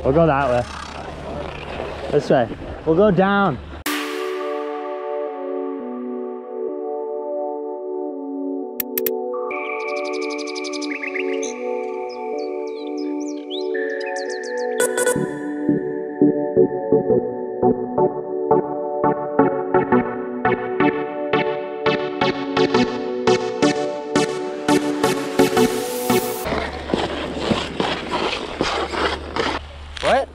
We'll go that way. This way. We'll go down. What?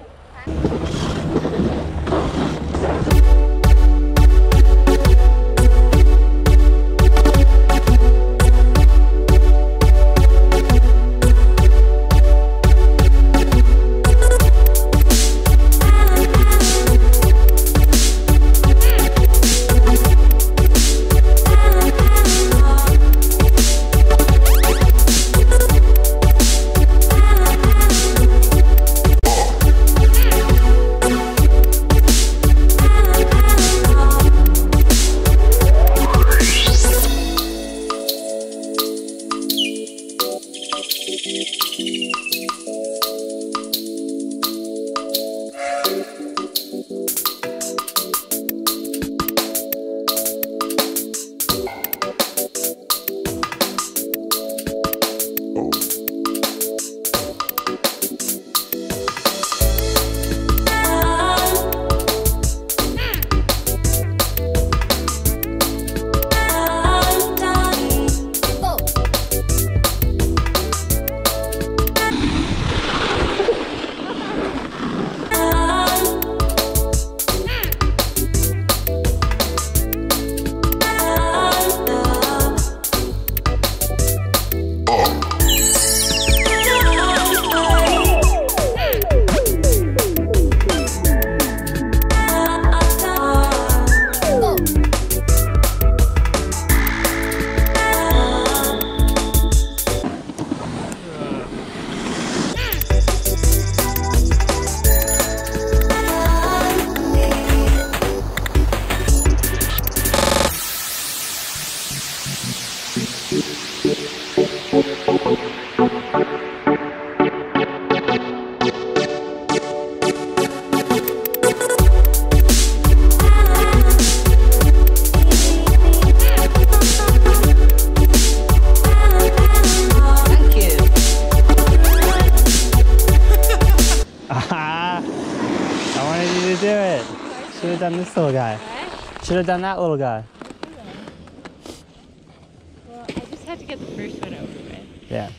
I wanted you to do it. Should have done this little guy. Should have done that little guy. Well, I just had to get the first one over with. Yeah.